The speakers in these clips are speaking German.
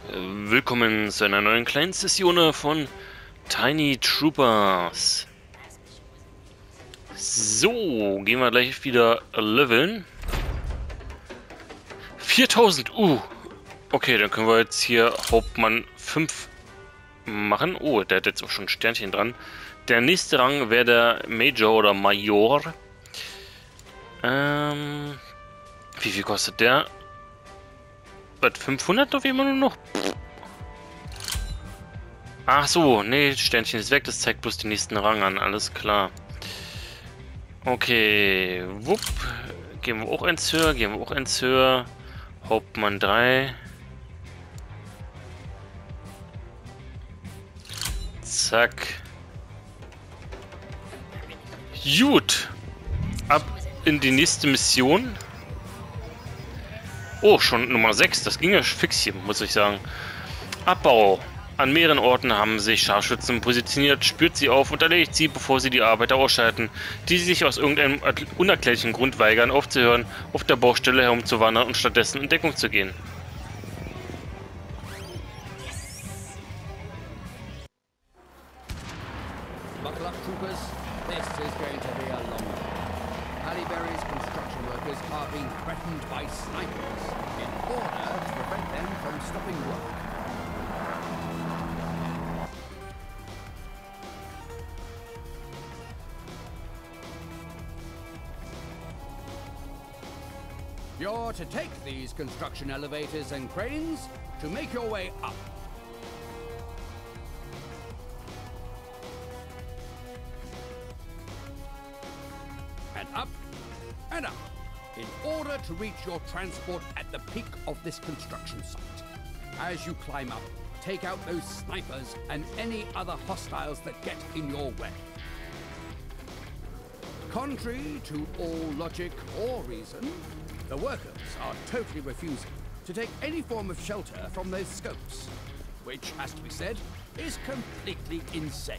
Willkommen zu einer neuen kleinen Session von Tiny Troopers. So, gehen wir gleich wieder leveln. 4000, okay, dann können wir jetzt hier Hauptmann 5 machen. Oh, der hat jetzt auch schon ein Sternchen dran. Der nächste Rang wäre der Major oder Major. Wie viel kostet der? Was, 500 auf jeden Fall nur noch? Ach so, nee, Sternchen ist weg, das zeigt bloß den nächsten Rang an, alles klar. Okay, wupp. Gehen wir auch eins höher, Hauptmann 3. Zack. Gut. Ab in die nächste Mission. Oh, schon Nummer 6, das ging ja fix hier, muss ich sagen. Abbau. An mehreren Orten haben sich Scharfschützen positioniert, spürt sie auf und erledigt sie, bevor sie die Arbeiter ausschalten, die sich aus irgendeinem unerklärlichen Grund weigern, aufzuhören, auf der Baustelle herumzuwandern und stattdessen in Deckung zu gehen. Buckle up, troopers. This is going to be a long one. Halle construction workers are being threatened by snipers in order to prevent them from stopping work. You're to take these construction elevators and cranes to make your way up. And up, and up, in order to reach your transport at the peak of this construction site. As you climb up, take out those snipers and any other hostiles that get in your way. Contrary to all logic or reason, the workers are totally refusing to take any form of shelter from those scopes, which, has to be said, is completely insane.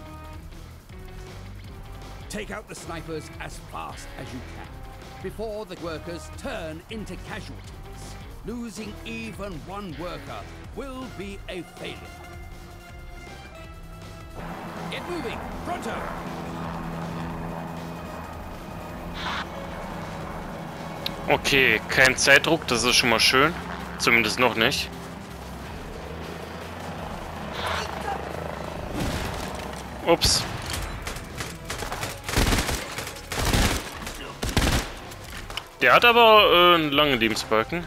Take out the snipers as fast as you can, before the workers turn into casualties. Losing even one worker will be a failure. Get moving! Pronto! Okay, kein Zeitdruck, das ist schon mal schön. Zumindest noch nicht. Ups. Der hat aber einen langen Lebensbalken.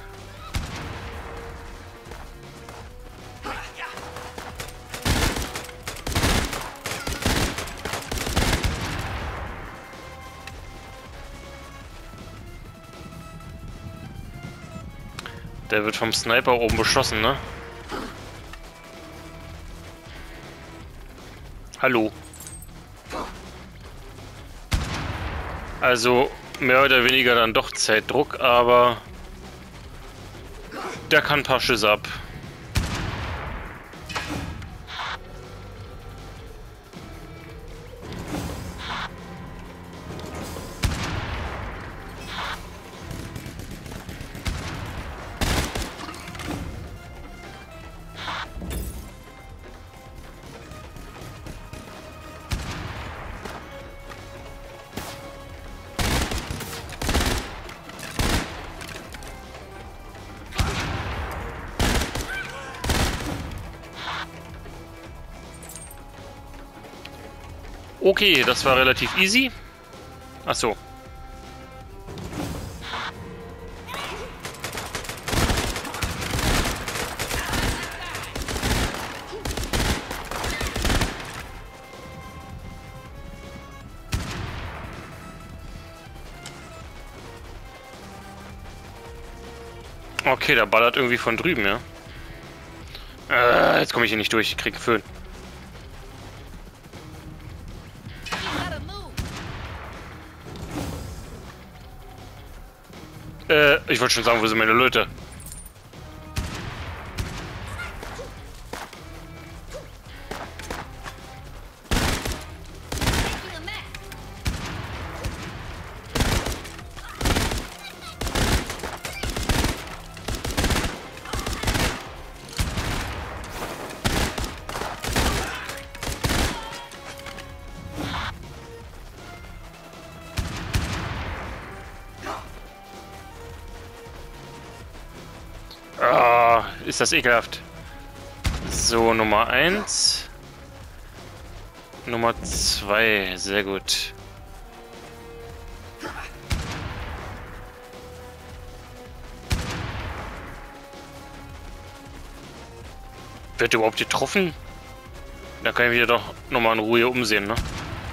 Der wird vom Sniper oben beschossen, ne? Hallo. Also mehr oder weniger dann doch Zeitdruck, aber der kann ein paar Schüsse ab. Okay, das war relativ easy. Ach so. Okay, der ballert irgendwie von drüben, ja. Jetzt komme ich hier nicht durch, ich krieg einen Föhn. Ich wollte schon sagen, wo sind meine Leute? Ah, ist das ekelhaft. So, Nummer 1. Nummer 2. Sehr gut. Wird überhaupt getroffen? Da kann ich mich doch nochmal in Ruhe umsehen, ne?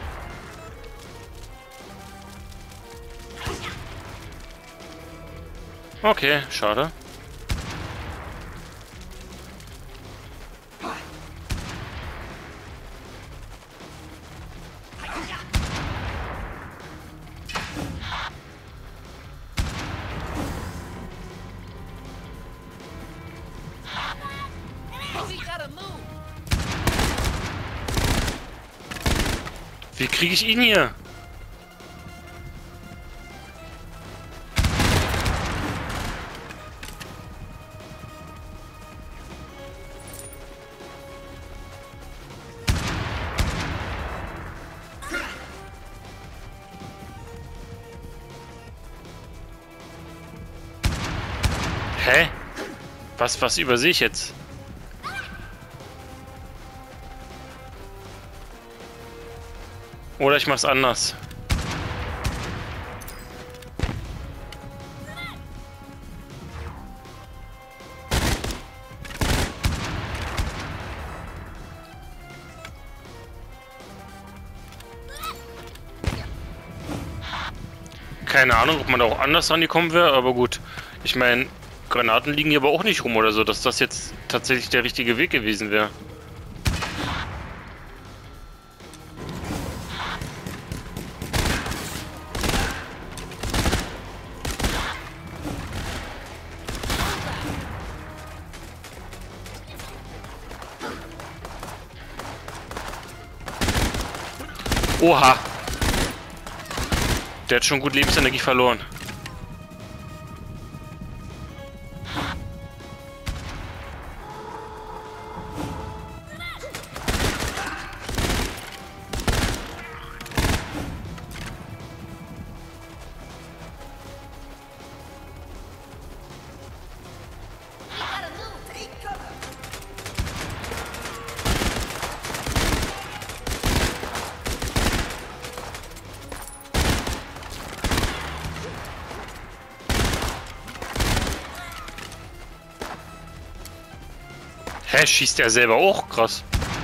Okay, schade. Wie kriege ich ihn hier? Hä? Was übersehe ich jetzt? Oder ich mach's anders. Keine Ahnung, ob man da auch anders rangekommen wäre, aber gut. Ich meine, Granaten liegen hier aber auch nicht rum oder so, dass das jetzt tatsächlich der richtige Weg gewesen wäre. Oha! Der hat schon gut Lebensenergie verloren. Hä, schießt er selber auch? Krass.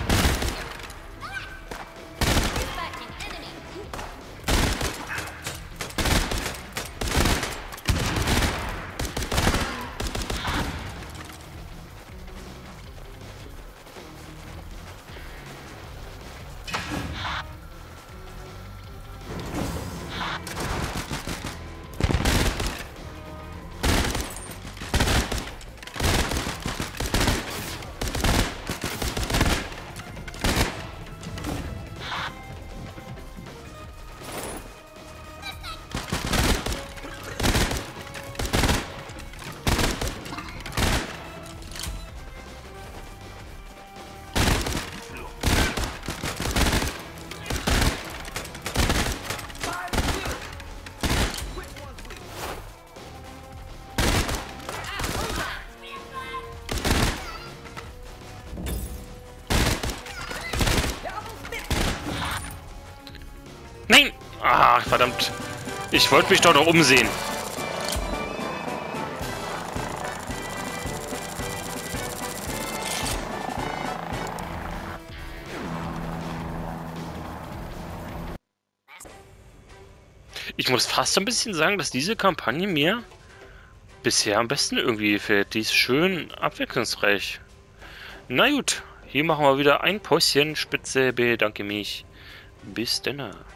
Nein! Ah, verdammt. Ich wollte mich doch noch umsehen. Ich muss fast ein bisschen sagen, dass diese Kampagne mir bisher am besten irgendwie gefällt. Die ist schön abwechslungsreich. Na gut, hier machen wir wieder ein Päuschen. Spitze, bedanke mich. Bis dann.